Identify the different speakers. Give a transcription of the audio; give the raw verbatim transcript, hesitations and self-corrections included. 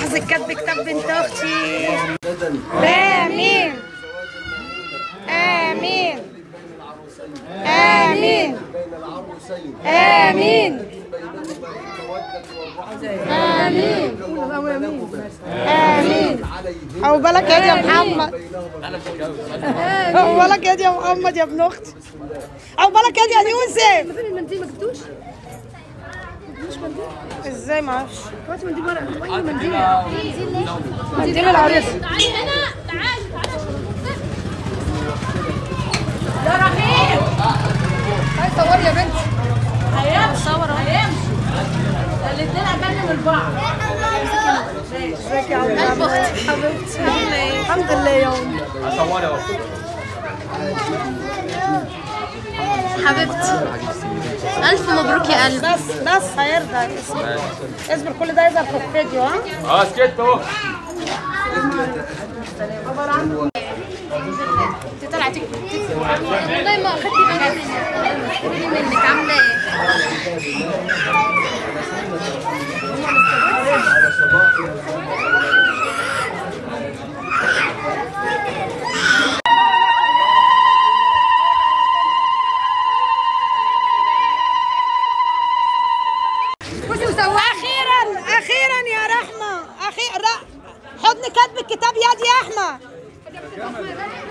Speaker 1: حظك كاتب كتاب بنت اختي. امين امين امين امين امين امين. عقبالك يا محمد، عقبالك يا محمد يا ابن اختي، عقبالك يا يوسف.
Speaker 2: فين المنديل؟ ما جبتوش؟
Speaker 1: ازاي ما اعرفش؟
Speaker 2: هات منديل ورق. اي منديل؟
Speaker 1: منديل العروسه.
Speaker 3: تعالي هنا، تعالي تعالي يا رحيم.
Speaker 1: هاي صوري يا بنتي.
Speaker 3: هيمشي صور هيمشي الاثنين اجنن من بعض.
Speaker 1: ازيك يا عم حبيبتي؟ الحمد لله يا ام.
Speaker 4: صوري اهو
Speaker 3: حبيبتي الف مبروك يا قلبي.
Speaker 1: بس بس هيرضى. اصبر كل ده يظهر في الفيديو. ها
Speaker 4: اه سكت اهو.
Speaker 3: انت طالعه تك تك والله ما اخدتي بالي منك. عامله ايه؟
Speaker 1: اخيرا اخيرا يا رحمه، اخيرا حضن كاتب الكتاب يا دي يا احمد.